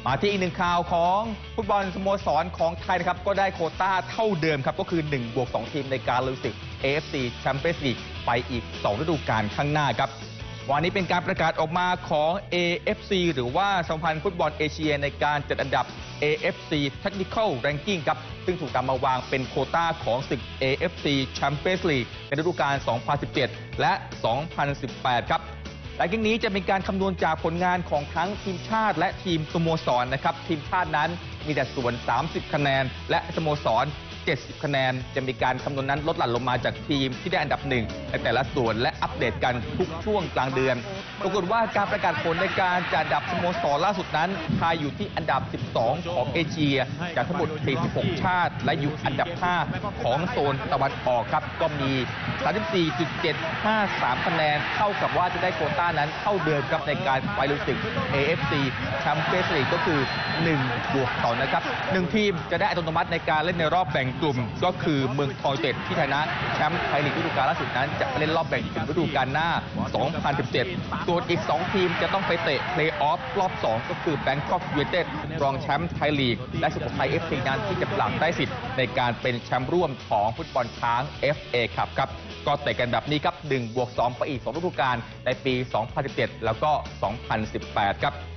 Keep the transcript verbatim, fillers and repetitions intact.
มาที่อีกหนึ่งข่าวของฟุตบอลสโมสรของไทยนะครับก็ได้โควต้าเท่าเดิมครับก็คือหนึ่งบวกสองทีมในการลุยศึก เอ เอฟ ซี Champions League ไปอีกสองฤดูกาลข้างหน้าครับวันนี้เป็นการประกาศออกมาของ เอ เอฟ ซี หรือว่าสหพันธ์ฟุตบอลเอเชียในการจัดอันดับ เอ เอฟ ซี Technical Ranking ครับซึ่งถูกนำมาวางเป็นโควต้าของศึก เอ เอฟ ซี Champions League ในฤดูกาล สองพันสิบเจ็ด และ สองพันสิบแปด ครับหลังจากนี้จะเป็นการคำนวณจากผลงานของทั้งทีมชาติและทีมสโมสรนะครับทีมชาตินั้นมีแต่ส่วน สามสิบ คะแนนและสโมสร เจ็ดสิบ คะแนนจะมีการคำนวณนั้นลดหลั่นลงมาจากทีมที่ได้อันดับหนึ่งในแต่ละส่วนและอัปเดตกันทุกช่วงกลางเดือนปรากฏว่าการประกาศผลในการจัดอันดับสโมสรล่าสุดนั้นไทยอยู่ที่อันดับ สิบสอง ของเอเชียจากทั้งหมด สี่สิบหก ชาติและอยู่อันดับ ห้า ของโซนตะวันออกครับก็มี สามสิบสี่จุดเจ็ดห้าสาม คะแนนเท่ากับว่าจะได้โควต้านั้นเท่าเดิมครับในการไปลุยศึก เอ เอฟ ซี Champions League ก็คือหนึ่งบวกสองนะครับหนึ่งทีมจะได้อัตโนมัติในการเล่นในรอบแบ่งกลุ่มก็คือเมืองทองยูไนเต็ดที่ชนะแชมป์ไทยลีกฤดูกาลล่าสุดนั้นจะเล่นรอบแบ่งกลุ่มฤดูกาลหน้า สองพันสิบเจ็ด ส่วนอีกสองทีมจะต้องไปเตะเพลย์ออฟรอบสองก็คือแบงคอกยูไนเต็ดรองแชมป์ไทยลีกและสุโขทัย เอฟ ซี นั้นที่จะปรับได้สิทธิ์ในการเป็นแชมป์ร่วมของฟุตบอลช้าง เอฟ เอ Cup ครับก็เตะกันแบบนี้ครับหนึ่งบวกสองไปอีกสองฤดูกาลในปี สองพันสิบเจ็ด แล้วก็ สองพันสิบแปด ครับ